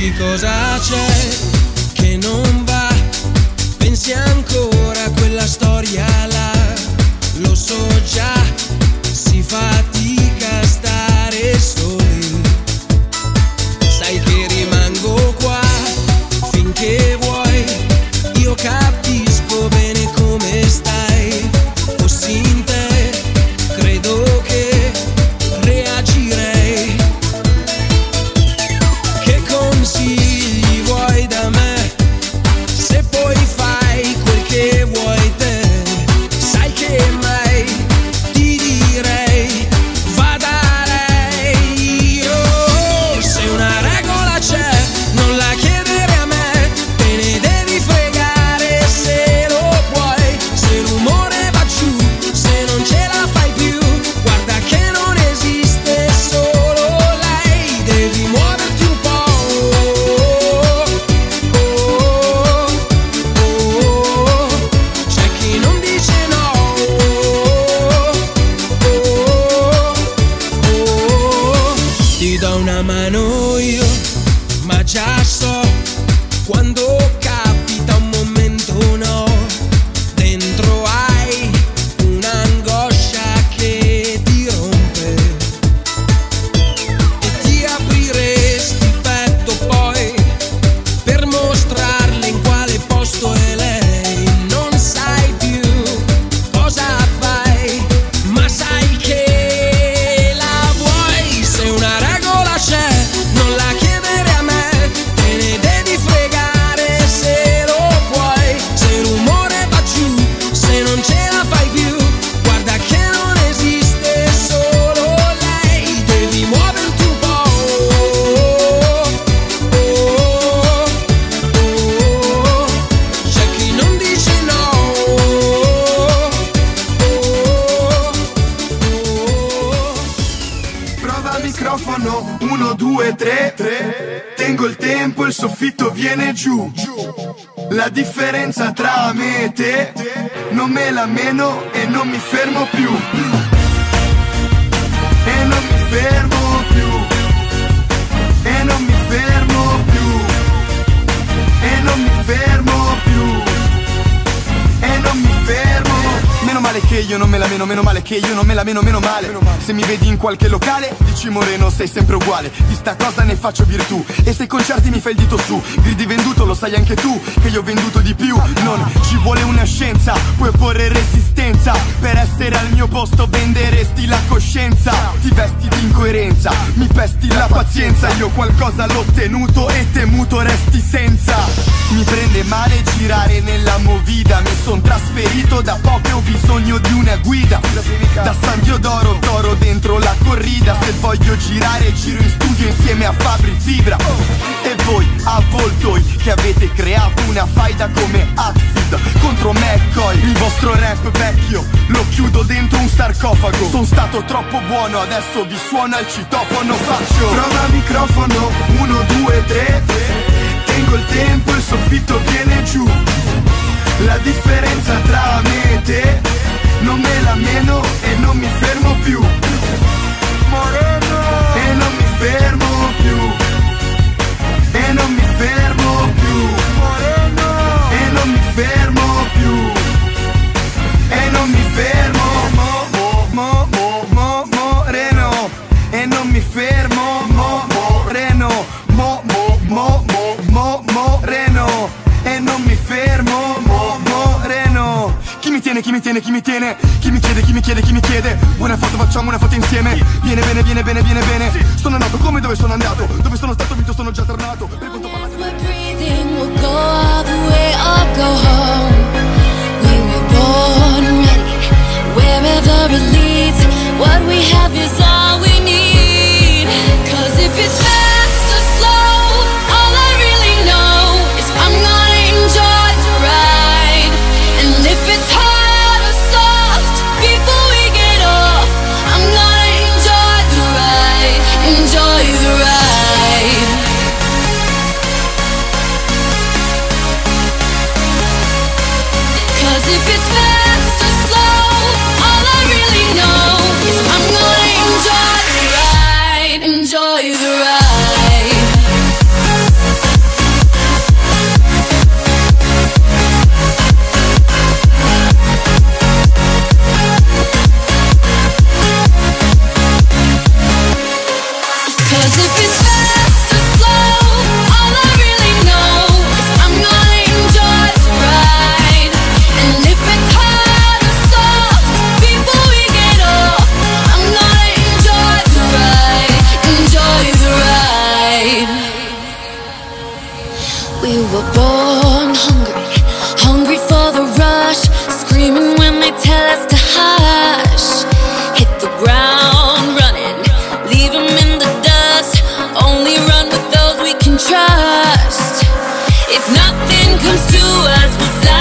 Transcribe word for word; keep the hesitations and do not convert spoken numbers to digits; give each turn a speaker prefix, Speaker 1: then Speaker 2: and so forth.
Speaker 1: Dici cosa c'è che non va, pensi ancora a quella storia là, lo so già, si fatica a stare soli, sai che rimango qua finché vuoi, io capisco bene come stai, fossi in te credo che reagirei. Che consigli vuoi da me, se poi fai quel che vuoi te, sai che mai ti direi va da lei. Io, se una regola c'è non la chiedere a me, te ne devi fregare se lo puoi, se l'umore va giù, se non ce la fai più, guarda che non esiste solo lei, devi muoverti un po'. C'è chi non dice no. Ti do una mano io, ma già so quando capita un momento no, dentro hai un'angoscia che ti rompe e ti apriresti petto poi per mostrarle in quale posto è lei. Non sai più cosa fai, ma sai che la vuoi. Se una regola c'è non la chiedere a me, te ne devi fregare se lo puoi, se l'umore va giù, se non ce la fai più, guarda che non esiste solo lei, devi muoverti un po'. C'è chi non dice no.
Speaker 2: Prova microfono, uno, due, tre, tre. Tengo il tempo, il soffitto viene giù. La differenza tra me e te, non me la meno e non mi fermo più. E non mi fermo più. E non mi fermo più. E non mi fermo più. E non mi fermo. Meno male che io non me la meno, meno male che io non me la meno, meno male. Se mi vedi in qualche locale, dici Moreno sei sempre uguale. Di sta cosa ne faccio virtù. E se ai concerti mi fai il dito su, gridi venduto, lo sai anche tu che io ho venduto di più. Non ci vuole una scienza, puoi opporre resistenza. Per essere al mio posto venderesti la coscienza. Ti vesti di incoerenza, mi pesti la pazienza. Io qualcosa l'ho ottenuto e temuto resti senza. Mi prende male girare nella movida, mi son trasferito da poco e ho bisogno di una guida. Da San Diodoro toro dentro la corrida, se voglio girare giro in studio insieme a Fabri Fibra. E voi avvoltoi che avete creato una faida come Axid contro McCoy. Il vostro rap vecchio lo chiudo dentro un sarcofago. Sono stato troppo buono, adesso vi suona il citofono. Faccio prova microfono, uno, due, tre, tre. Tengo il tempo, il soffitto viene giù. La differenza tra me e te, non me la meno e non mi fermo più. Moreno. E non mi fermo più. E non mi fermo più. Moreno. E non mi fermo più. E non mi fermo. Mo, mo, mo, mo, mo, moreno. E non mi fermo. Mo, moreno. Mo, mo, mo, mo, mo, moreno. E non mi fermo. Mo, moreno. Chi mi tiene, chi mi tiene, chi mi tiene? Chi mi chiede, chi mi chiede, chi mi chiede? Buona foto, facciamo una foto insieme. Viene bene, viene bene, viene bene. Sono nato come dove sono andato. Dove sono stato vinto sono già tornato. Per quanto parlate
Speaker 3: We'll go all the way or go home. We were born ready. Wherever it leads, what we have is all we need. Cause if it's fast or slow, all I really know is I'm gonna enjoy the ride. And if it's hard or soft, before we get off, I'm gonna enjoy the ride. Enjoy the ride. We were born hungry, hungry for the rush, screaming when they tell us to hush. Hit the ground running, leave them in the dust. Only run with those we can trust. If nothing comes to us, we'll fly.